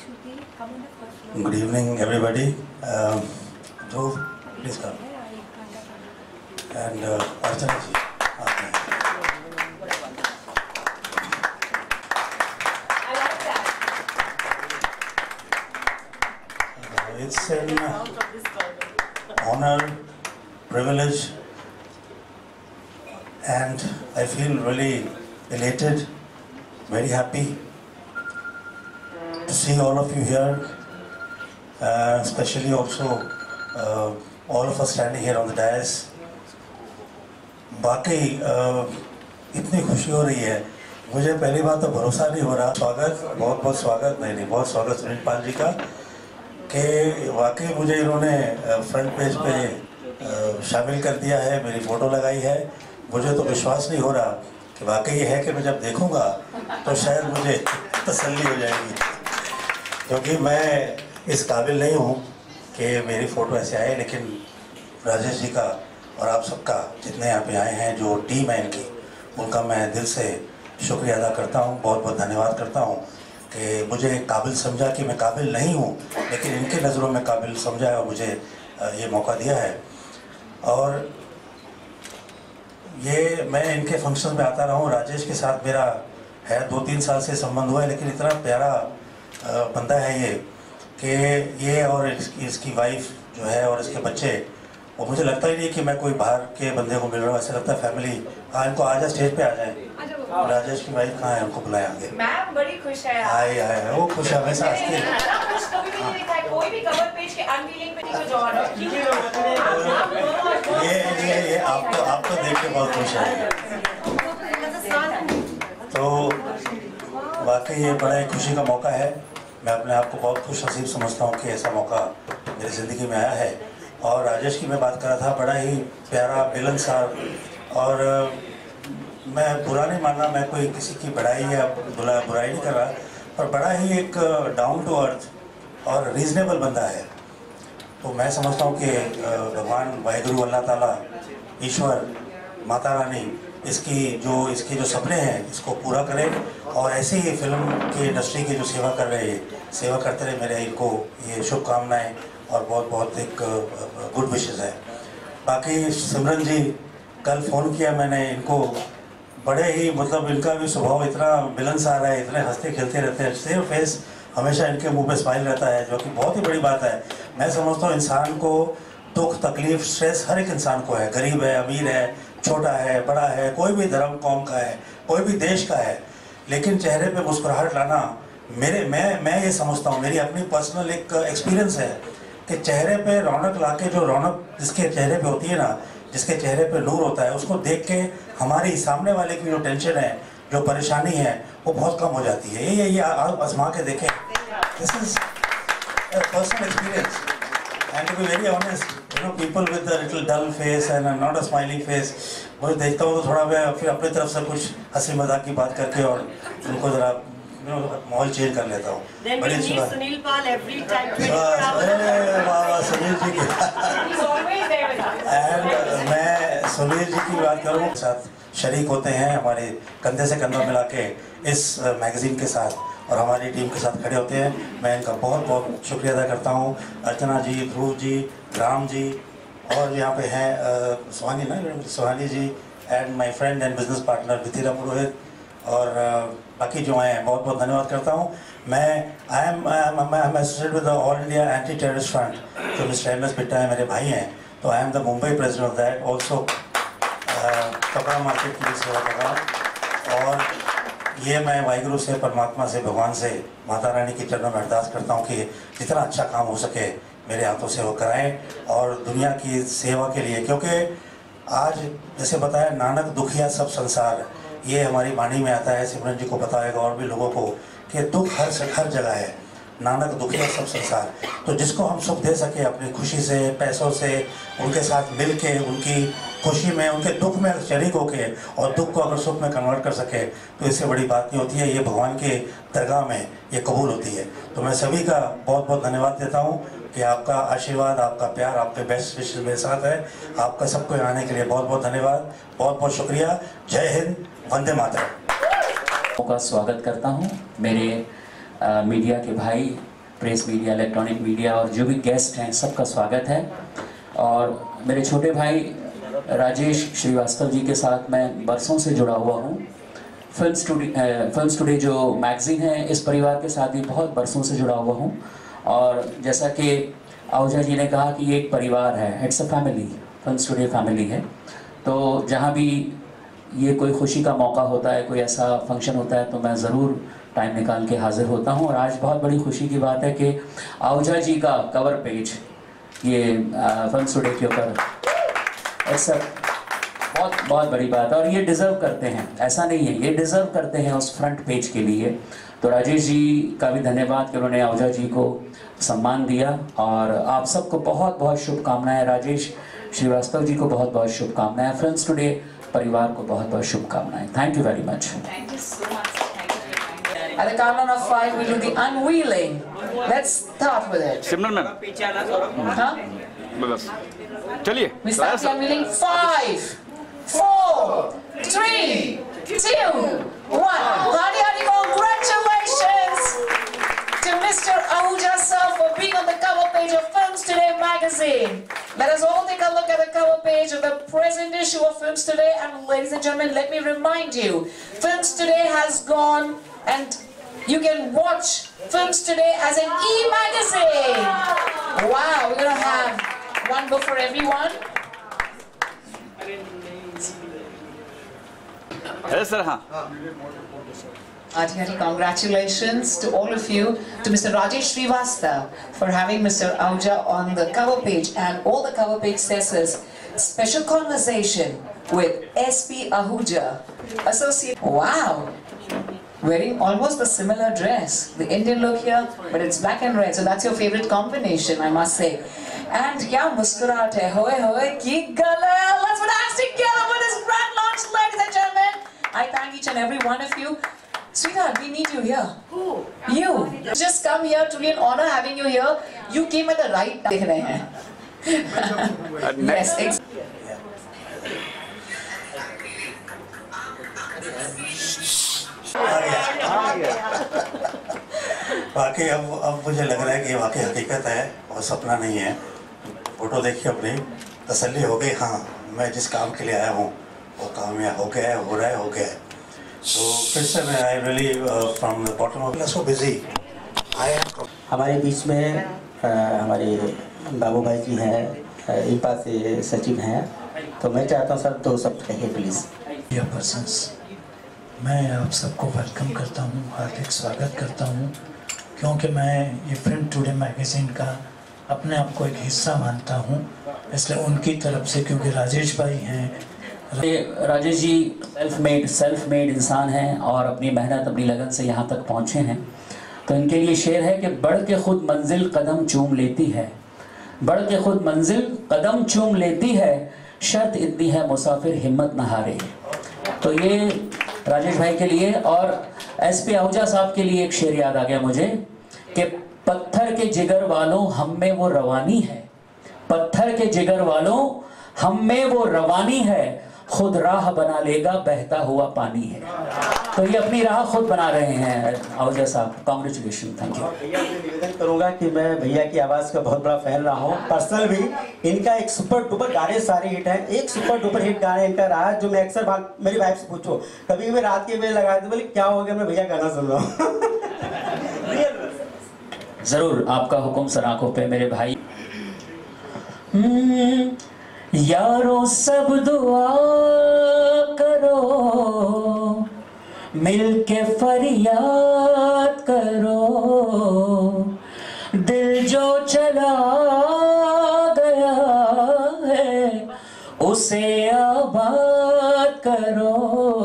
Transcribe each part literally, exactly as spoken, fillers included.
Good evening, everybody. Um, Dhruv, please come. And uh, Archana ji, aapne. I like that. Uh, it's an honor, privilege, and I feel really elated, very happy to see all of you here, uh, especially also uh, all of us standing here on the dais. वाकई इतनी खुशी हो रही है, मुझे पहली बात तो भरोसा नहीं हो रहा। स्वागत, बहुत बहुत स्वागत, नहीं नहीं बहुत स्वागत सुनील पाल जी का, कि वाकई मुझे इन्होंने फ्रंट पेज पे शामिल कर दिया है, मेरी फ़ोटो लगाई है। मुझे तो विश्वास नहीं हो रहा कि वाकई ये है कि मैं जब देखूंगा तो शायद मुझे तसल्ली हो जाएगी, क्योंकि मैं इस काबिल नहीं हूँ कि मेरी फ़ोटो ऐसे आए। लेकिन राजेश जी का और आप सबका, जितने यहाँ पे आए हैं, जो टीम है इनकी, उनका मैं दिल से शुक्रिया अदा करता हूँ, बहुत बहुत धन्यवाद करता हूँ कि मुझे काबिल समझा कि मैं काबिल नहीं हूँ, लेकिन इनके नज़रों में काबिल समझा है और मुझे ये मौका दिया है। और ये मैं इनके फंक्शन में आता रहा हूँ। राजेश के साथ मेरा है दो तीन साल से संबंध हुआ है, लेकिन इतना प्यारा बंदा है ये कि ये और इसकी इसकी वाइफ जो है और इसके बच्चे, और मुझे लगता ही नहीं कि मैं कोई बाहर के बंदे को मिल रहा हूँ, ऐसा लगता है फैमिली। हाँ, इनको आ जाए, स्टेज पे आ जाए। राजेश की वाइफ कहाँ है, उनको बुलाए आगे। मैम बड़ी खुश है। आए आए वो खुश है, हमेशा हंसती है। कोई भी कवर पेज के अनवीलिंग पे नहीं जॉन ये ये ये आपको आपको देख के बहुत खुश है। तो वाकई ये बड़ा एक खुशी का मौका है। मैं अपने आप को बहुत खुश नसीब समझता हूँ कि ऐसा मौका मेरी ज़िंदगी में आया है। और राजेश की मैं बात कर रहा था, बड़ा ही प्यारा मिलनसार, और मैं बुरा नहीं मानना, मैं कोई किसी की बड़ाई या बुरा बुराई नहीं कर रहा, पर बड़ा ही एक डाउन टू अर्थ और रीज़नेबल बंदा है। तो मैं समझता हूँ कि भगवान वाहिगुरु अल्लाह ताला, ईश्वर, माता रानी इसकी जो इसके जो सपने हैं इसको पूरा करें, और ऐसे ही फिल्म की इंडस्ट्री की जो सेवा कर रहे हैं, सेवा करते रहे। मेरे इनको ये शुभकामनाएं और बहुत बहुत एक गुड विशेस है। बाकी सिमरन जी, कल फ़ोन किया मैंने इनको, बड़े ही मतलब इनका भी स्वभाव इतना मिलनसार है, इतने हंसते खेलते रहते हैं, सेम फेस हमेशा इनके मुंह पे स्माइल रहता है, जो कि बहुत ही बड़ी बात है। मैं समझता हूँ इंसान को दुख तकलीफ स्ट्रेस हर एक इंसान को है, गरीब है, अमीर है, छोटा है, बड़ा है, कोई भी धर्म कौम का है, कोई भी देश का है, लेकिन चेहरे पे मुस्कुराहट लाना, मेरे मैं मैं ये समझता हूँ, मेरी अपनी पर्सनल एक एक्सपीरियंस है कि चेहरे पे रौनक लाके, जो रौनक जिसके चेहरे पे होती है ना, जिसके चेहरे पे नूर होता है, उसको देख के हमारी सामने वाले की जो टेंशन है, जो परेशानी है, वो बहुत कम हो जाती है। ये ये आप आजमा के देखें, this is personal experience. And to be very honest, you know, people with a little dull face and not a smiling face, मुझे देखता हूँ तो थोड़ा मैं फिर अपनी तरफ से कुछ हंसी मजाक की बात करके और उनको जरा माहौल चेंज कर लेता हूँ। बड़ी अच्छी बात। सुनील पाल every time. वाह वाह सुनील जी की। And मैं सुनील जी की बात करूँ, साथ शरीक होते हैं, हमारे कंधे से कंधा मिला के इस मैगजीन के साथ और हमारी टीम के साथ खड़े होते हैं। मैं इनका बहुत बहुत शुक्रिया अदा करता हूँ। अर्चना जी, ध्रुव जी, राम जी, और यहाँ पे हैं सुहानी ना Suhani ji, and my friend and business partner Vithira Purohit, और uh, बाकी जो आए हैं, बहुत बहुत धन्यवाद करता हूँ। मैं I am I am associated with the All India anti terrorist front, जो मिस्टर एम एस बिट्टा है, मेरे भाई हैं, तो I am the Mumbai president of that also. कपड़ा मार्केट की भी सेवा कर रहा हूँ, और ये मैं वाहिगुरु से, परमात्मा से, भगवान से, माता रानी की चरणों में अरदास करता हूँ कि जितना अच्छा काम हो सके मेरे हाथों से वो कराएं, और दुनिया की सेवा के लिए, क्योंकि आज जैसे बताया, नानक दुखिया सब संसार, ये हमारी वाणी में आता है। सिमरन जी को पता होगा और भी लोगों को कि दुख हर हर जगह है, नानक दुखिया सब संसार। तो जिसको हम सुख दे सके अपनी खुशी से, पैसों से, उनके साथ मिल के, उनकी खुशी में, उनके दुख में शरीक होके, और दुख को अगर सुख में कन्वर्ट कर सके, तो इससे बड़ी बात नहीं होती है। ये भगवान के दरगाह में ये कबूल होती है। तो मैं सभी का बहुत बहुत धन्यवाद देता हूँ कि आपका आशीर्वाद, आपका प्यार, आपके बेस्ट विशेष मेरे साथ है। आपका सबको आने के लिए बहुत बहुत धन्यवाद, बहुत बहुत शुक्रिया। जय हिंद, वंदे मातरम। का स्वागत करता हूँ। मेरे आ, मीडिया के भाई प्रेस मीडिया, इलेक्ट्रॉनिक मीडिया और जो भी गेस्ट हैं, सबका स्वागत है। और मेरे छोटे भाई राजेश श्रीवास्तव जी के साथ मैं बरसों से जुड़ा हुआ हूँ। फिल्म्स टुडे फिल्म्स टुडे जो मैगज़ीन है, इस परिवार के साथ भी बहुत बरसों से जुड़ा हुआ हूँ। और जैसा कि आहूजा जी ने कहा कि ये एक परिवार है, it's a family, films today family है। तो जहाँ भी ये कोई खुशी का मौका होता है, कोई ऐसा फंक्शन होता है, तो मैं ज़रूर टाइम निकाल के हाज़िर होता हूँ। और आज बहुत बड़ी खुशी की बात है कि आहूजा जी का कवर पेज ये फिल्म्स टुडे के ऊपर, ऐसा बहुत बहुत बड़ी बात है। और ये डिज़र्व करते हैं, ऐसा नहीं है, ये डिज़र्व करते हैं उस फ्रंट पेज के लिए। तो राजेश जी का भी धन्यवाद कि उन्होंने आहूजा जी को सम्मान दिया। और आप सबको बहुत बहुत शुभकामनाएं। राजेश श्रीवास्तव जी को बहुत बहुत शुभकामनाएं। फिल्म्स टुडे परिवार को बहुत बहुत शुभकामनाएं। Thank you very much. Thank you so much. Thank you. At the count of five, we do the unveiling. Let's start with it. Simran ma'am, Huh? बस चलिए। We start the unveiling. Five, four, three, two, one. Hardy, hardy, congratulations to Mister Ahooja sir for being on the cover page of Films Today magazine. Let us all take a look at the cover page of the present issue of Films Today. And ladies and gentlemen, let me remind you, Films Today has gone and you can watch Films Today as an e-magazine. Wow, we're going to have one book for everyone. है sir, हाँ। Hearty, hearty congratulations to all of you, to Mister Rajesh Srivastava for having Mister Ahooja on the cover page, and all the cover page says special conversation with S P Ahooja, associate. Wow, wearing almost a similar dress, the Indian look here, but it's black and red, so that's your favorite combination, I must say. And yeah, muskurat hai, hoye hoye, ki gala. Let's put our hands together for this grand launch, ladies and gentlemen. I thank each and every one of you. Sweetheart, we need you here. Who? You. Just come here, to be an honor having you here. You came at the right time. देख रहे हैं. Yes, ex- आ गया। वाकई अब अब मुझे लग रहा है कि ये वाकई हकीकत है और सपना नहीं है। फोटो देखिए अपनी, तसल्ली हो गई। हाँ, मैं जिस काम के लिए आया हूँ वो काम यहाँ हो गया है, हो रहा है, हो गया है। तो फिर से मैं I really from the bottom of so busy I am. हमारे बीच में आ, हमारे बाबू भाई जी हैं, इम्पा से सचिव हैं, तो मैं चाहता हूँ सर दो शब्द कहिए प्लीज़। डियर पर्सन्स, मैं आप सबको वेलकम करता हूँ, हार्दिक स्वागत करता हूँ, क्योंकि मैं ये फिल्म टुडे मैगज़ीन का अपने आप को एक हिस्सा मानता हूँ, इसलिए उनकी तरफ से, क्योंकि राजेश भाई हैं। Rajesh ji self made self made इंसान हैं और अपनी मेहनत, अपनी लगन से यहाँ तक पहुँचे हैं। तो इनके लिए शेर है कि बढ़ के खुद मंजिल कदम चूम लेती है, बढ़ के खुद मंजिल कदम चूम लेती है, शर्त इतनी है मुसाफिर हिम्मत न हारे। तो ये राजेश भाई के लिए। और एस पी आहूजा साहब के लिए एक शेर याद आ गया मुझे कि पत्थर के जिगर वालों हम में वो रवानी है, पत्थर के जिगर वालों हम में वो रवानी है, खुद राह बना लेगा बहता हुआ पानी है। तो ये अपनी राह खुद बना रहे हैं आहूजा साहब, कांग्रेचुलेशन, थैंक यू। भैया से निवेदन करूंगा कि मैं भैया की आवाज़ का बहुत बड़ा फैन रहा हूँ, पर्सनल भी। इनका एक सुपर डुपर गाने सारे हिट हैं, एक सुपर डुपर हिट गाना इनका रहा है जो मैं अक्सर बात मेरी वाइफ से पूछो, कभी कभी रात के वेले लगा दे, बोले क्या हो गया, मैं भैया गाना सुन रहा हूँ। जरूर, आपका हुक्म सर आंखों पे मेरे भाई। यारों सब दुआ करो, मिलके फरियाद करो, दिल जो चला गया है उसे आबाद करो।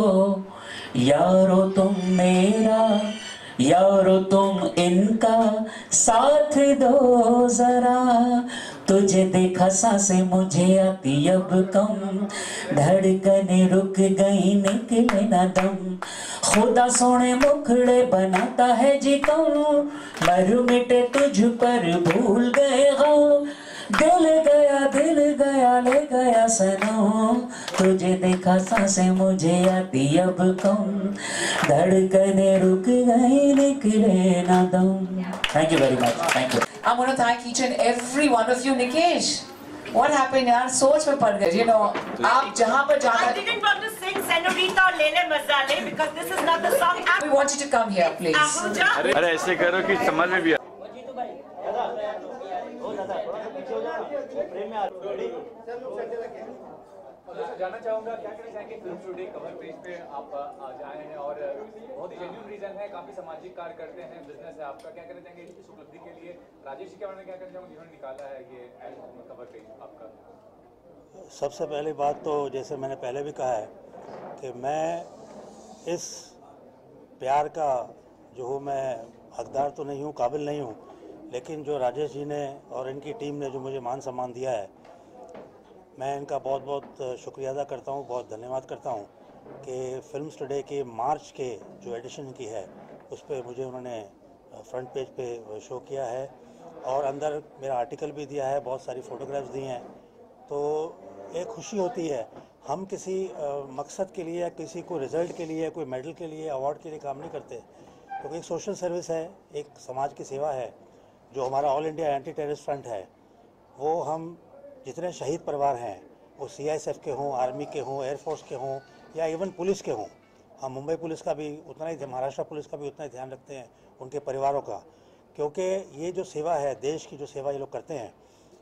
यारो तुम मेरा, यारो तुम इनका साथ दो जरा, तुझे देखा सांसें मुझे आती अब कम, धड़कने रुक गई निकले ना दम, खुदा सोने मुखड़े बनाता है जी कम, मर मिटे तुझ पर भूल गए गम, दिल गया दिल गया ले गया सनम, तुझे देखा सांसें मुझे आती अब कम, धड़कने रुक गई निकले ना दम। Thank you very much, thank you. I'm going to thank each and every one of you. Nikesh, what happened यार, सोच में पड़ गए, you know, आप जहाँ पर जाना। I didn't want to sing Senorita or Lele Mazale because this is not the song. We want you to come here, please. Ahuja. अरे ऐसे करो कि समझ में भी आ- जानना चाहूंगा क्या कहना चाहेंगे फिल्म टुडे कवर पेज पे आप आज आए हैं और बहुत ही जेन्युइन रीजन है, काफी सामाजिक कार्य करते हैं, बिजनेस है आपका, क्या कहना चाहेंगे इस उपलब्धि के लिए? राजेश जी के बारे में क्या कहना चाहूंगा जिन्होंने निकाला है ये कवर पेज आपका? सबसे पहली बात तो जैसे मैंने पहले भी कहा है कि मैं इस प्यार का जो हूँ मैं हकदार तो नहीं हूँ, काबिल नहीं हूँ, लेकिन जो राजेश जी ने और इनकी टीम ने जो मुझे मान सम्मान दिया है, मैं इनका बहुत बहुत शुक्रिया अदा करता हूँ, बहुत धन्यवाद करता हूँ कि फिल्म्स टुडे के मार्च के जो एडिशन की है उस पर मुझे उन्होंने फ्रंट पेज पे शो किया है और अंदर मेरा आर्टिकल भी दिया है, बहुत सारी फ़ोटोग्राफ्स दी हैं। तो एक खुशी होती है, हम किसी मकसद के लिए या किसी को रिज़ल्ट के लिए, कोई मेडल के लिए, अवार्ड के लिए काम नहीं करते, क्योंकि एक सोशल सर्विस है, एक समाज की सेवा है। जो हमारा all India anti terrorist front है, वो हम जितने शहीद परिवार हैं, वो सी आई एस एफ के हों, आर्मी के हों, एयरफोर्स के हों या इवन पुलिस के हों, हम मुंबई पुलिस का भी उतना ही, महाराष्ट्र पुलिस का भी उतना ही ध्यान रखते हैं, उनके परिवारों का, क्योंकि ये जो सेवा है, देश की जो सेवा ये लोग करते हैं,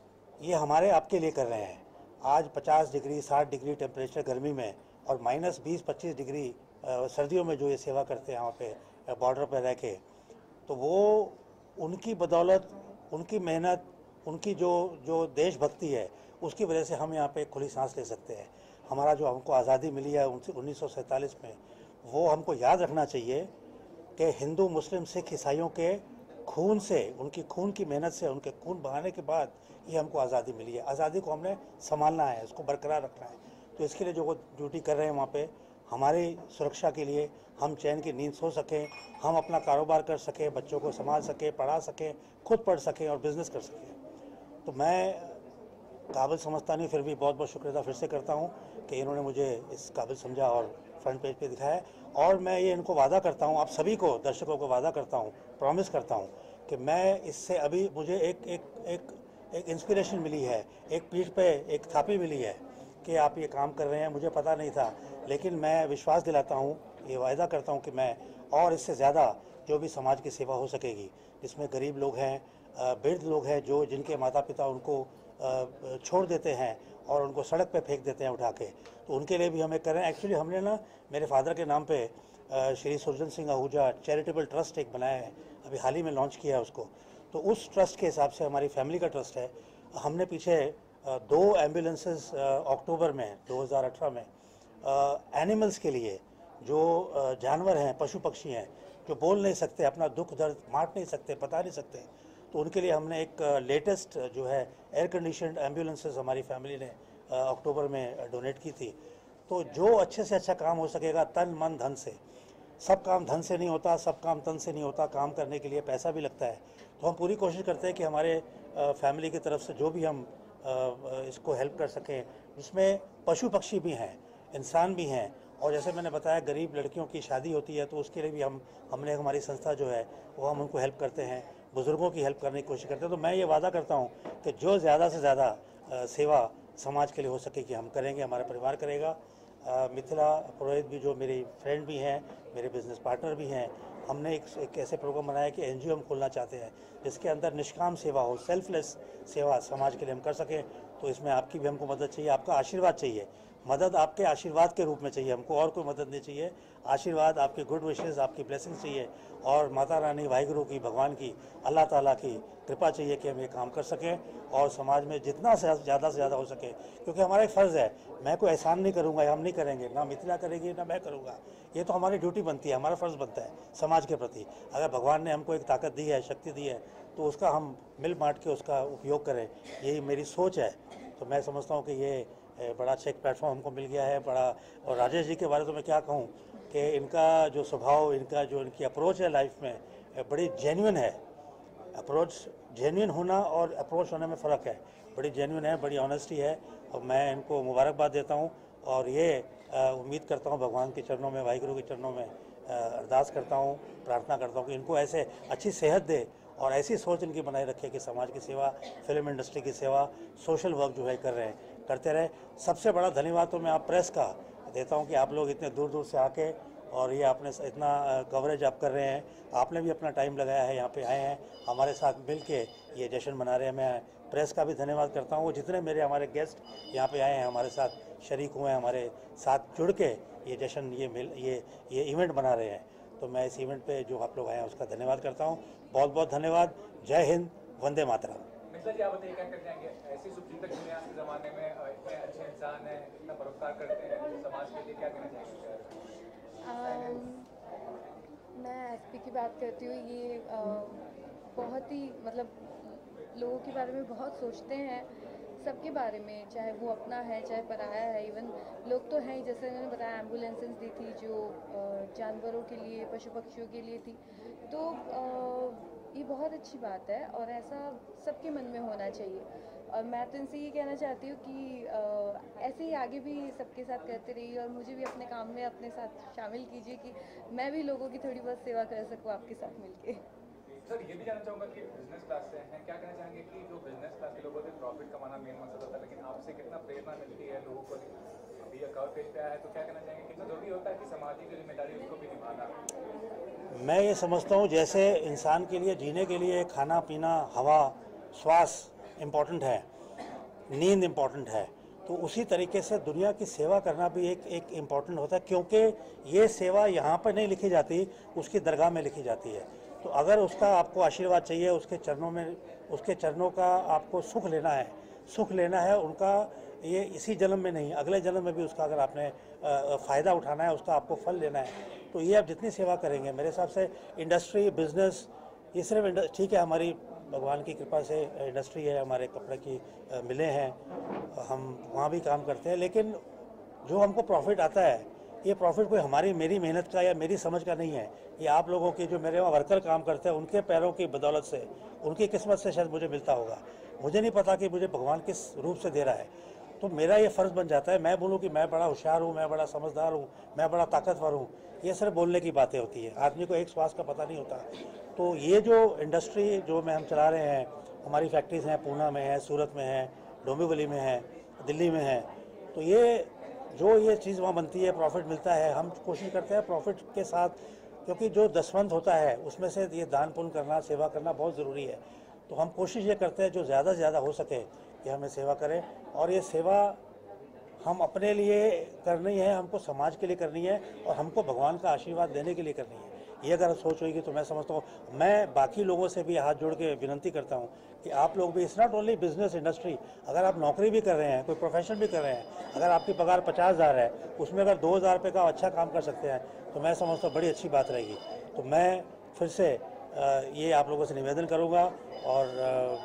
ये हमारे आपके लिए कर रहे हैं। आज पचास डिग्री साठ डिग्री टेम्परेचर गर्मी में और माइनस बीस पच्चीस डिग्री सर्दियों में जो ये सेवा करते हैं वहाँ पे बॉर्डर पर रह के, तो वो उनकी बदौलत, उनकी मेहनत, उनकी जो जो देशभक्ति है, उसकी वजह से हम यहाँ पे खुली सांस ले सकते हैं। हमारा जो हमको आज़ादी मिली है उन्नीस सौ सैंतालीस में, वो हमको याद रखना चाहिए कि हिंदू मुस्लिम सिख ईसाइयों के खून से, उनकी खून की मेहनत से, उनके खून बहाने के बाद ये हमको आज़ादी मिली है। आज़ादी को हमने संभालना है, उसको बरकरार रखना है। तो इसके लिए जो वो ड्यूटी कर रहे हैं वहाँ पे, हमारी सुरक्षा के लिए, हम चैन की नींद सो सकें, हम अपना कारोबार कर सकें, बच्चों को संभाल सकें, पढ़ा सकें, खुद पढ़ सकें और बिज़नेस कर सकें। तो मैं काबिल समझता नहीं, फिर भी बहुत बहुत शुक्रिया फिर से करता हूँ कि इन्होंने मुझे इस काबिल समझा और फ्रंट पेज पे दिखाया। और मैं ये इनको वादा करता हूँ, आप सभी को, दर्शकों को वादा करता हूँ, प्रॉमिस करता हूँ कि मैं इससे अभी मुझे एक एक एक एक इंस्पिरेशन मिली है, एक पीठ पे एक थापी मिली है कि आप ये काम कर रहे हैं। मुझे पता नहीं था, लेकिन मैं विश्वास दिलाता हूँ, ये वायदा करता हूँ कि मैं और इससे ज़्यादा जो भी समाज की सेवा हो सकेगी, जिसमें गरीब लोग हैं, वृद्ध लोग हैं, जो जिनके माता पिता उनको छोड़ देते हैं और उनको सड़क पे फेंक देते हैं उठा के, तो उनके लिए भी हमें करें। एक्चुअली हमने ना मेरे फादर के नाम पे श्री सुरजन सिंह आहूजा चैरिटेबल ट्रस्ट एक बनाया है, अभी हाल ही में लॉन्च किया है उसको। तो उस ट्रस्ट के हिसाब से हमारी फैमिली का ट्रस्ट है। हमने पीछे दो एम्बुलेंसेस अक्टूबर में दो हज़ार अठारह में एनिमल्स के लिए, जो जानवर हैं, पशु पक्षी हैं, जो बोल नहीं सकते, अपना दुख दर्द बांट नहीं सकते, बता नहीं सकते, तो उनके लिए हमने एक लेटेस्ट जो है एयर कंडीशनड एम्बुलेंसेस हमारी फैमिली ने अक्टूबर में डोनेट की थी। तो जो अच्छे से अच्छा काम हो सकेगा तन मन धन से, सब काम धन से नहीं होता, सब काम तन से नहीं होता, काम करने के लिए पैसा भी लगता है। तो हम पूरी कोशिश करते हैं कि हमारे फैमिली की तरफ से जो भी हम इसको हेल्प कर सकें, जिसमें पशु पक्षी भी हैं, इंसान भी हैं, और जैसे मैंने बताया गरीब लड़कियों की शादी होती है तो उसके लिए भी हम हमने हमारी संस्था जो है वो हम उनको हेल्प करते हैं, बुज़ुर्गों की हेल्प करने की कोशिश करते हैं। तो मैं ये वादा करता हूँ कि जो ज़्यादा से ज़्यादा सेवा समाज के लिए हो सके कि हम करेंगे, हमारा परिवार करेगा। आ, मिथिला पुरोहित भी जो मेरी फ्रेंड भी हैं, मेरे बिजनेस पार्टनर भी हैं, हमने एक, एक ऐसे प्रोग्राम बनाया कि एनजीओ हम खोलना चाहते हैं जिसके अंदर निष्काम सेवा हो, सेल्फलेस सेवा समाज के लिए हम कर सकें। तो इसमें आपकी भी हमको मदद चाहिए, आपका आशीर्वाद चाहिए। मदद आपके आशीर्वाद के रूप में चाहिए हमको, और कोई मदद नहीं चाहिए। आशीर्वाद, आपके गुड विशेस, आपकी ब्लेसिंग्स चाहिए, और माता रानी, वाहिगुरु की, भगवान की, अल्लाह ताला की कृपा चाहिए कि हम ये काम कर सकें और समाज में जितना से ज़्यादा से ज़्यादा हो सके, क्योंकि हमारा एक फ़र्ज़ है। मैं कोई एहसान नहीं करूँगा, हम नहीं करेंगे, ना मिथिला करेगी ना मैं करूँगा, ये तो हमारी ड्यूटी बनती है, हमारा फ़र्ज़ बनता है समाज के प्रति। अगर भगवान ने हमको एक ताकत दी है, शक्ति दी है, तो उसका हम मिल बाँट के उसका उपयोग करें, यही मेरी सोच है। तो मैं समझता हूँ कि ये बड़ा अच्छा एक प्लेटफॉर्म हमको मिल गया है बड़ा। और राजेश जी के बारे में तो मैं क्या कहूँ कि इनका जो स्वभाव, इनका जो इनकी अप्रोच है लाइफ में, बड़ी जेन्युइन है। अप्रोच जेन्युइन होना और अप्रोच होने में फ़र्क है। बड़ी जेन्युइन है, बड़ी ऑनेस्टी है और मैं इनको मुबारकबाद देता हूँ और ये उम्मीद करता हूँ भगवान के चरणों में, वाहिगुरु के चरणों में अरदास करता हूँ, प्रार्थना करता हूँ कि इनको ऐसे अच्छी सेहत दे और ऐसी सोच इनकी बनाए रखे कि समाज की सेवा, फिल्म इंडस्ट्री की सेवा, सोशल वर्क जो है कर रहे हैं, करते रहे। सबसे बड़ा धन्यवाद तो मैं आप प्रेस का देता हूँ कि आप लोग इतने दूर दूर से आके और ये आपने इतना कवरेज आप कर रहे हैं, आपने भी अपना टाइम लगाया है, यहाँ पे आए हैं, हमारे साथ मिल के ये जश्न मना रहे हैं। मैं प्रेस का भी धन्यवाद करता हूँ, जितने मेरे हमारे गेस्ट यहाँ पे आए हैं, हमारे साथ शरीक हुए हैं, हमारे साथ जुड़ के ये जश्न ये मिल ये ये इवेंट बना रहे हैं। तो मैं इस इवेंट पे जो आप लोग आए हैं उसका धन्यवाद करता हूँ। बहुत बहुत धन्यवाद। जय हिंद, वंदे मातरम। मिश्रा जी, आप बताइए क्या कर जाएंगे? ऐसी शुभचिंतक दुनिया आज के ज़माने में इतने अच्छे इंसान हैं, इतना परोपकार करते हैं समाज के लिए, क्या कहना चाहेंगे? मैं एसपी की बात करती हूँ। ये आ, बहुत ही मतलब लोगों के बारे में बहुत सोचते हैं, सबके बारे में, चाहे वो अपना है चाहे पराया है। इवन लोग तो हैं ही, जैसे उन्होंने बताया एम्बुलेंसेस दी थी जो जानवरों के लिए, पशु पक्षियों के लिए थी। तो ये बहुत अच्छी बात है और ऐसा सबके मन में होना चाहिए। और मैं तो इनसे ये कहना चाहती हूँ कि ऐसे ही आगे भी सबके साथ करते रहिए और मुझे भी अपने काम में अपने साथ शामिल कीजिए कि मैं भी लोगों की थोड़ी बहुत सेवा कर सकूँ आपके साथ मिलके। सर, ये भी जानना चाहूँगा कि बिजनेस क्लास से हैं, क्या कहना चाहेंगे कि जो बिजनेस क्लास के लोगों से प्रॉफिट कमाना मेन मकसद होता है, लेकिन आपसे कितना प्रेरणा मिलती है लोगों को? अभी कवर पेज पे आया है तो क्या कहना चाहेंगे, कितना जरूरी होता है कि सामाजिक जिम्मेदारी उसको भी निभाना? मैं ये समझता हूँ जैसे इंसान के लिए जीने के लिए खाना पीना, हवा, श्वास इम्पोर्टेंट है, नींद इम्पोर्टेंट है, तो उसी तरीके से दुनिया की सेवा करना भी एक एक इम्पॉर्टेंट होता है, क्योंकि ये सेवा यहाँ पर नहीं लिखी जाती, उसकी दरगाह में लिखी जाती है। तो अगर उसका आपको आशीर्वाद चाहिए, उसके चरणों में, उसके चरणों का आपको सुख लेना है, सुख लेना है उनका, ये इसी जन्म में नहीं अगले जन्म में भी उसका अगर आपने फ़ायदा उठाना है, उसका आपको फल लेना है, तो ये आप जितनी सेवा करेंगे, मेरे हिसाब से इंडस्ट्री, बिजनेस, ये सिर्फ ठीक है, हमारी भगवान की कृपा से इंडस्ट्री है, हमारे कपड़े की मिलें हैं, हम वहाँ भी काम करते हैं, लेकिन जो हमको प्रॉफिट आता है, ये प्रॉफिट कोई हमारी मेरी मेहनत का या मेरी समझ का नहीं है, ये आप लोगों के जो मेरे वहाँ वर्कर काम करते हैं उनके पैरों की बदौलत से, उनकी किस्मत से शायद मुझे मिलता होगा। मुझे नहीं पता कि मुझे भगवान किस रूप से दे रहा है, तो मेरा ये फ़र्ज़ बन जाता है, मैं बोलूँ कि मैं बड़ा होशियार हूँ, मैं बड़ा समझदार हूँ, मैं बड़ा ताकतवर हूँ, ये सिर्फ बोलने की बातें होती है, आदमी को एक श्वास का पता नहीं होता। तो ये जो इंडस्ट्री जो में हम चला रहे हैं, हमारी फैक्ट्रीज़ हैं, पूना में है, सूरत में है, डोंबिवली में है, दिल्ली में है, तो ये जो ये चीज़ वहाँ बनती है, प्रॉफिट मिलता है, हम कोशिश करते हैं प्रॉफिट के साथ, क्योंकि जो दसवंत होता है उसमें से ये दान पुण्य करना, सेवा करना बहुत ज़रूरी है। तो हम कोशिश ये करते हैं जो ज़्यादा से ज़्यादा हो सके कि हमें सेवा करें, और ये सेवा हम अपने लिए करनी है, हमको समाज के लिए करनी है और हमको भगवान का आशीर्वाद देने के लिए करनी है। ये अगर सोच होगी तो मैं समझता हूँ, मैं बाकी लोगों से भी हाथ जोड़ के विनती करता हूँ कि आप लोग भी, it's not only business industry, अगर आप नौकरी भी कर रहे हैं, कोई प्रोफेशन भी कर रहे हैं, अगर आपकी पगार पचास हज़ार है, उसमें अगर दो हज़ार रुपये का अच्छा काम कर सकते हैं तो मैं समझता हूँ बड़ी अच्छी बात रहेगी। तो मैं फिर से ये आप लोगों से निवेदन करूँगा और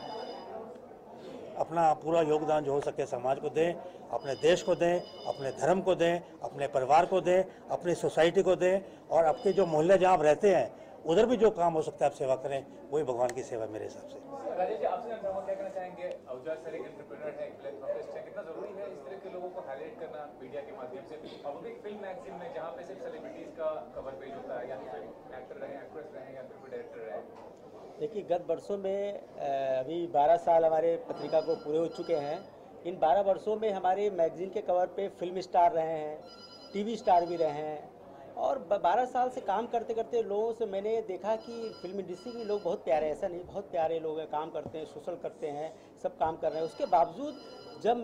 अपना पूरा योगदान जो हो सके समाज को दें, अपने देश को दें, अपने धर्म को दें, अपने परिवार को दें, अपनी सोसाइटी को दें, और आपके जो मोहल्ले जहाँ आप रहते हैं उधर भी जो काम हो सकता है आप सेवा करें, वही भगवान की सेवा मेरे हिसाब से। राजेश जी, आपसे जानना क्या कहना चाहेंगे? औजा सर एक एंटरप्रेन्योर है, एक फिलैंथ्रोपिस्ट है, कितना जरूरी है इस तरह के लोगों को हाईलाइट करना मीडिया के माध्यम से, और वो भी फिल्म मैगजीन में जहाँ पे सिर्फ सेलिब्रिटीज का कवर पेज होता है, या फिर एक्टर रहे, एक्ट्रेस रहे, या फिर कोई डायरेक्टर रहे? देखिए, गत वर्षों में अभी बारह साल हमारे पत्रिका को पूरे हो चुके हैं। इन बारह वर्षों में हमारे मैगजीन के कवर पे फिल्म स्टार रहे हैं, टीवी स्टार भी रहे हैं, और बारह साल से काम करते करते लोगों से मैंने देखा कि फिल्म इंडस्ट्री के लोग बहुत प्यारे, ऐसा नहीं, बहुत प्यारे लोग हैं, काम करते हैं, सोशल करते हैं, सब काम कर रहे हैं। उसके बावजूद जब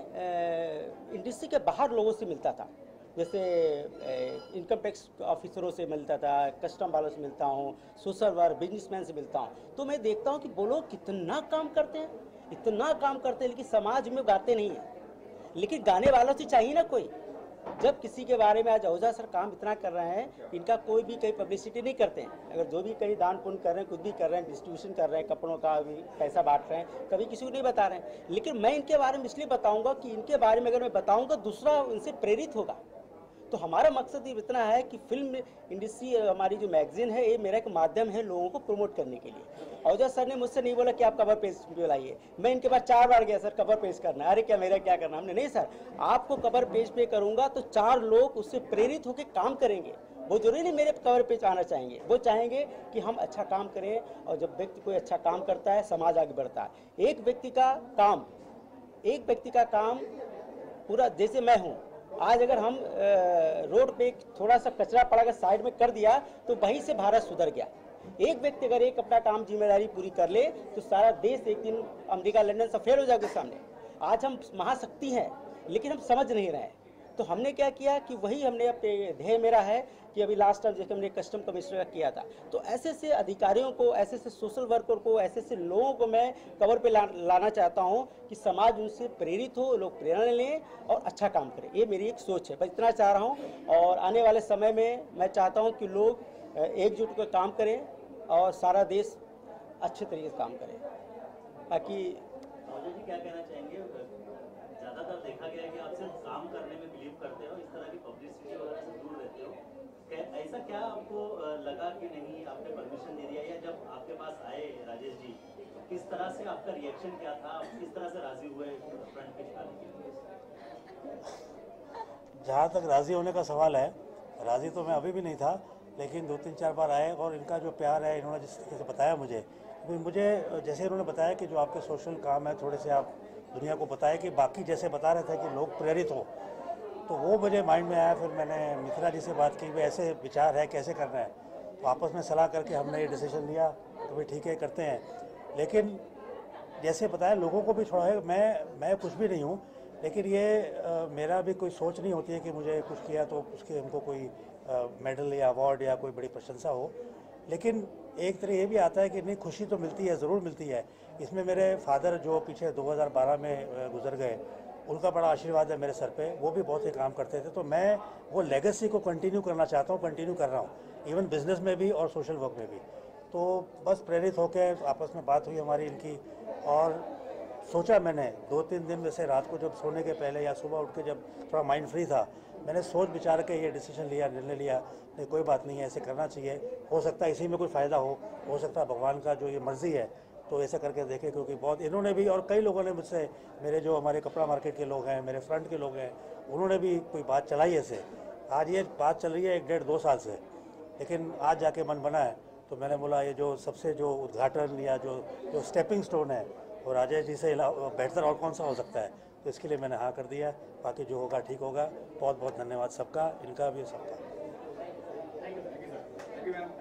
मैं इंडस्ट्री के बाहर लोगों से मिलता था, जैसे इनकम टैक्स ऑफिसरों से मिलता था, कस्टम वालों से मिलता हूँ, सोशल वर्क, बिजनेसमैन से मिलता हूँ, तो मैं देखता हूँ कि वो लोग कितना काम करते हैं, इतना काम करते हैं, लेकिन समाज में गाते नहीं हैं। लेकिन गाने वालों से चाहिए ना कोई। जब किसी के बारे में आज औजा सर काम इतना कर रहे हैं, इनका कोई भी कहीं पब्लिसिटी नहीं करते हैं, अगर जो भी कहीं दान पुण्य कर रहे हैं, कुछ भी कर रहे हैं, डिस्ट्रीब्यूशन कर रहे हैं, कपड़ों का भी पैसा बांट रहे हैं, कभी किसी को नहीं बता रहे हैं। लेकिन मैं इनके बारे में इसलिए बताऊंगा कि इनके बारे में अगर मैं बताऊंगा दूसरा उनसे प्रेरित होगा, तो हमारा मकसद ये इतना है कि फिल्म इंडस्ट्री हमारी जो मैगजीन है ये मेरा एक माध्यम है लोगों को प्रमोट करने के लिए। औजा सर ने मुझसे नहीं बोला कि आप कवर पेज पे लाइए, मैं इनके पास चार बार गया सर कवर पेज करना, अरे क्या मेरा क्या करना, हमने नहीं सर आपको कवर पेज पे करूँगा तो चार लोग उससे प्रेरित होकर काम करेंगे। वो जरूरी नहीं मेरे कवर पेज आना चाहेंगे, वो चाहेंगे कि हम अच्छा काम करें, और जब व्यक्ति कोई अच्छा काम करता है समाज आगे बढ़ता है। एक व्यक्ति का काम एक व्यक्ति का काम पूरा, जैसे मैं हूँ आज अगर हम रोड पे थोड़ा सा कचरा पड़ा कर साइड में कर दिया तो वहीं से भारत सुधर गया। एक व्यक्ति अगर एक अपना काम जिम्मेदारी पूरी कर ले तो सारा देश एक दिन अमेरिका लंदन सब फेल हो जाएगा सामने। आज हम महाशक्ति हैं लेकिन हम समझ नहीं रहे हैं, तो हमने क्या किया कि वही हमने अपने ध्येय मेरा है कि अभी लास्ट टाइम जैसे हमने कस्टम कमिश्नर का किया था, तो ऐसे ऐसे अधिकारियों को, ऐसे ऐसे सोशल वर्कर को, ऐसे ऐसे लोगों को मैं कवर पे ला, लाना चाहता हूं कि समाज उनसे प्रेरित हो, लोग प्रेरणा लें और अच्छा काम करें। ये मेरी एक सोच है, बस इतना चाह रहा हूं। और आने वाले समय में मैं चाहता हूँ कि लोग एकजुट होकर काम करें और सारा देश अच्छे तरीके से काम करे। बाकी जी क्या कहना चाहेंगे? ज़्यादातर देखा गया है कि आप सिर्फ काम करने में बिलीव करते हो, इस तरह की पब्लिसिटी वगैरह से दूर रहते हो, क्या ऐसा क्या आपको लगा कि नहीं आपने परमिशन दे दिया, या जब आपके पास आए राजेश जी किस तरह से आपका रिएक्शन क्या था, आप किस तरह से राजी हुए फ्रंट पेज आने के लिए? जहाँ तक राज़ी होने का सवाल है, राज़ी तो मैं अभी भी नहीं था, लेकिन दो तीन चार बार आए और इनका जो प्यार है, इन्होंने जिस तरीके से बताया मुझे मुझे जैसे इन्होंने बताया कि जो आपके सोशल काम है थोड़े से आप दुनिया को बताए कि बाकी जैसे बता रहे थे कि लोग प्रेरित हो, तो वो मुझे माइंड में आया। फिर मैंने मित्रा जी से बात की, भाई ऐसे विचार है कैसे करना है, तो आपस में सलाह करके हमने ये डिसीजन लिया तो भाई ठीक है करते हैं। लेकिन जैसे बताया लोगों को भी छोड़ा है, मैं मैं कुछ भी नहीं हूँ, लेकिन ये आ, मेरा भी कोई सोच नहीं होती है कि मुझे कुछ किया तो उसके हमको कोई मेडल या अवार्ड या कोई बड़ी प्रशंसा हो। लेकिन एक तरह ये भी आता है कि नहीं, खुशी तो मिलती है, ज़रूर मिलती है। इसमें मेरे फादर जो पीछे दो हज़ार बारह में गुजर गए, उनका बड़ा आशीर्वाद है मेरे सर पे, वो भी बहुत ही काम करते थे, तो मैं वो लेगेसी को कंटिन्यू करना चाहता हूँ, कंटिन्यू कर रहा हूँ, इवन बिजनेस में भी और सोशल वर्क में भी। तो बस प्रेरित होकर आपस में बात हुई हमारी इनकी, और सोचा मैंने दो तीन दिन में से रात को जब सोने के पहले या सुबह उठ के जब थोड़ा माइंड फ्री था, मैंने सोच विचार के ये डिसीजन लिया, निर्णय लिया, नहीं कोई बात नहीं है, ऐसे करना चाहिए, हो सकता है इसी में कोई फ़ायदा हो हो सकता है भगवान का जो ये मर्ज़ी है तो ऐसा करके देखें। क्योंकि बहुत इन्होंने भी और कई लोगों ने मुझसे, मेरे जो हमारे कपड़ा मार्केट के लोग हैं, मेरे फ्रंट के लोग हैं, उन्होंने भी कोई बात चलाई ऐसे। आज ये बात चल रही है एक डेढ़ दो साल से, लेकिन आज जाके मन बना है, तो मैंने बोला ये जो सबसे जो उद्घाटन या जो जो स्टेपिंग स्टोन है वो राजेश जी से बेहतर और कौन सा हो सकता है, तो इसके लिए मैंने हाँ कर दिया। बाकी जो होगा ठीक होगा। बहुत बहुत धन्यवाद सबका, इनका भी सबका।